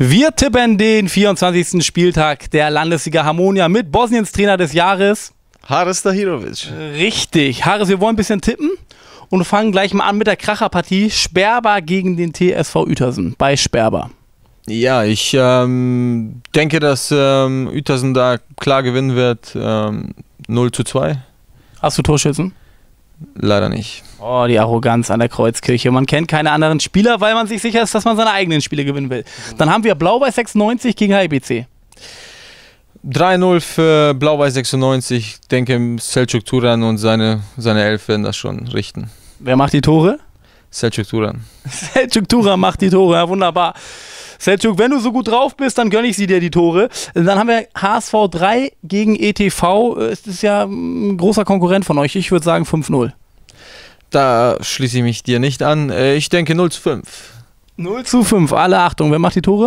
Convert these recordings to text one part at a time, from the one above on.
Wir tippen den 24. Spieltag der Landesliga Harmonia mit Bosniens Trainer des Jahres. Haris Tahirovic. Richtig. Haris, wir wollen ein bisschen tippen und fangen gleich mal an mit der Kracherpartie Sperber gegen den TSV Uetersen bei Sperber. Ja, ich denke, dass Uetersen da klar gewinnen wird. 0:2. Hast du Torschützen? Leider nicht. Oh, die Arroganz an der Kreuzkirche. Man kennt keine anderen Spieler, weil man sich sicher ist, dass man seine eigenen Spiele gewinnen will. Dann haben wir Blau-Weiß 96 gegen HIBC. 3:0 für Blau-Weiß 96. Ich denke, Selçuk Turan und seine Elf werden das schon richten. Wer macht die Tore? Selçuk Turan. Selçuk Turan macht die Tore, ja, wunderbar. Selçuk, wenn du so gut drauf bist, dann gönne ich sie dir, die Tore. Dann haben wir HSV 3 gegen ETV. Es ist ja ein großer Konkurrent von euch. Ich würde sagen 5:0. Da schließe ich mich dir nicht an. Ich denke 0:5. 0:5. Alle Achtung. Wer macht die Tore?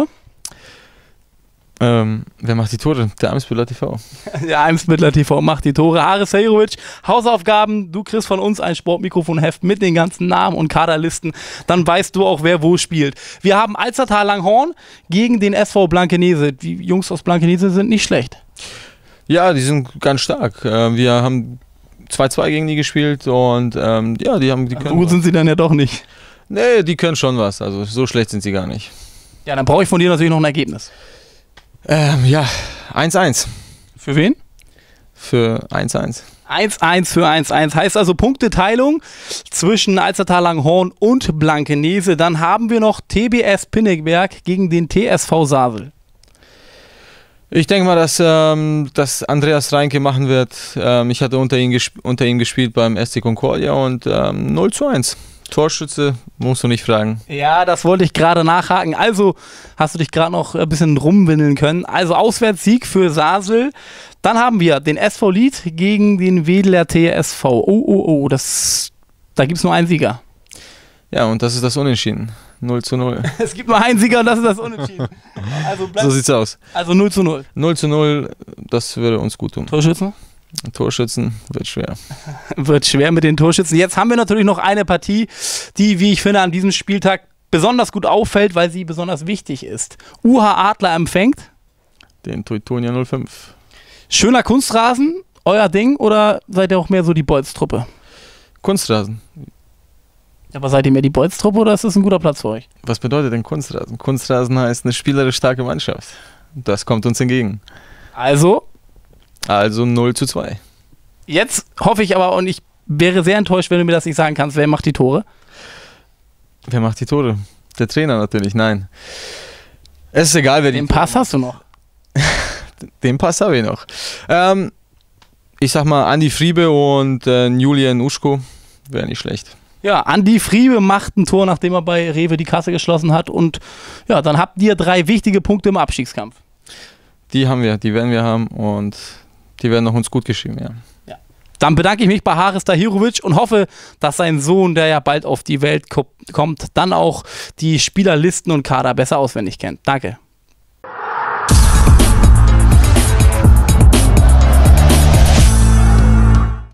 Wer macht die Tore? Der Eimsbüttler TV. Der Eimsbüttler TV macht die Tore. Haris Tahirovic, Hausaufgaben. Du kriegst von uns ein Sportmikrofonheft mit den ganzen Namen und Kaderlisten. Dann weißt du auch, wer wo spielt. Wir haben Alzertal Langhorn gegen den SV Blankenese. Die Jungs aus Blankenese sind nicht schlecht. Ja, die sind ganz stark. Wir haben 2:2 gegen die gespielt und ja, die können. Gut sind sie dann ja doch nicht. Nee, die können schon was. Also so schlecht sind sie gar nicht. Ja, dann brauche ich von dir natürlich noch ein Ergebnis. Ja, 1:1. Für wen? Für 1:1. 1:1 für 1:1. Heißt also Punkteteilung zwischen Alzertal Langhorn und Blankenese. Dann haben wir noch TBS Pinneberg gegen den TSV Sasel. Ich denke mal, dass Andreas Reinke machen wird. Ich hatte unter ihm gespielt beim SC Concordia und 0:1. Torschütze, musst du nicht fragen. Ja, das wollte ich gerade nachhaken. Also hast du dich gerade noch ein bisschen rumwindeln können. Also Auswärtssieg für Sasel. Dann haben wir den SV Lied gegen den Wedeler TSV. Oh, da gibt es nur einen Sieger. Ja, und das ist das Unentschieden. 0:0. Es gibt nur einen Sieger und das ist das Unentschieden. Also so sieht's aus. Also 0:0. 0:0, das würde uns gut tun. Torschützen? Torschützen wird schwer. Wird schwer mit den Torschützen. Jetzt haben wir natürlich noch eine Partie, die, wie ich finde, an diesem Spieltag besonders gut auffällt, weil sie besonders wichtig ist. UH Adler empfängt den Teutonia 05. Schöner Kunstrasen, euer Ding, oder seid ihr auch mehr so die Bolz-Truppe? Kunstrasen. Aber seid ihr mehr die Bolz-Truppe oder ist das ein guter Platz für euch? Was bedeutet denn Kunstrasen? Kunstrasen heißt eine spielerisch starke Mannschaft. Das kommt uns entgegen. Also 0:2. Jetzt hoffe ich aber, und ich wäre sehr enttäuscht, wenn du mir das nicht sagen kannst, wer macht die Tore? Wer macht die Tore? Der Trainer natürlich, nein. Es ist egal, wer den Pass hast du noch. Den Pass habe ich noch. Ich sag mal, Andi Friebe und Julian Uschko wäre nicht schlecht. Ja, Andi Friebe macht ein Tor, nachdem er bei Rewe die Kasse geschlossen hat. Und ja, dann habt ihr 3 wichtige Punkte im Abstiegskampf. Die haben wir, die werden wir haben und die werden noch uns gut geschrieben, ja. Dann bedanke ich mich bei Haris Tahirovic und hoffe, dass sein Sohn, der ja bald auf die Welt kommt, dann auch die Spielerlisten und Kader besser auswendig kennt. Danke.